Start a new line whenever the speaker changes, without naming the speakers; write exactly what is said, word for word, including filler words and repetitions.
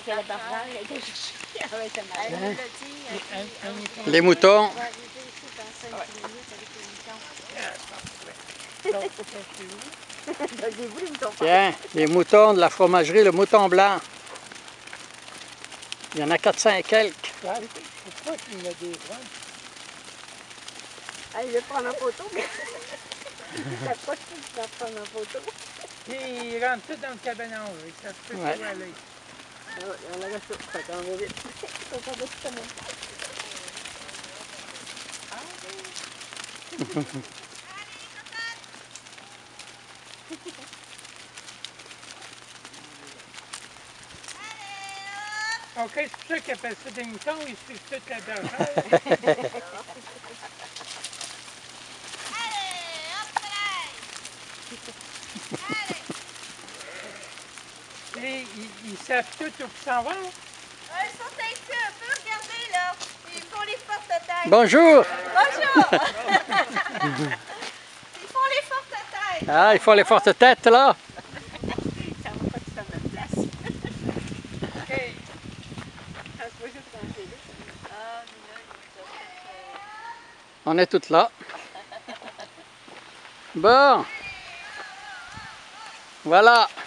que la barbare a été chercher. Ah ouais, ça marche.
Elle nous l'a dit.
Un- un- un mouton.
Les moutons.
On va arriver ici dans cinq minutes avec les moutons.
Donc, faut faire chez vous.
Donnez-vous les moutons.
Tiens, les moutons de la fromagerie, le mouton blanc. Il y en a quatre cents et quelques.
Ah, pourquoi tu me des francs?
Ah, il veut prendre en photo. Ça pas que tu vas prendre en photo.
Et ils rentrent tous dans le cabanon, là. Ils savent plus
Ouais.
où aller.
Ah ouais, on a ça. Ça t'en va vite. Ça t'en va tout ça même.
OK, c'est pour ça qu'ils appellent ça des moutons, ils suivent toute la bergère. Et ils, ils savent tout où ils s'en vont.
Ah, ils sont inquiets un peu, regardez là. Ils font les fortes têtes.
Bonjour!
Bonjour! Ils font les fortes têtes.
Ah, il faut les fortes têtes, là.
Ça va pas tout à même place.
OK.
Ça se peut juste rentrer là.
Ah, mais là, ils ont fait,
On est toutes là. Bon. Voilà.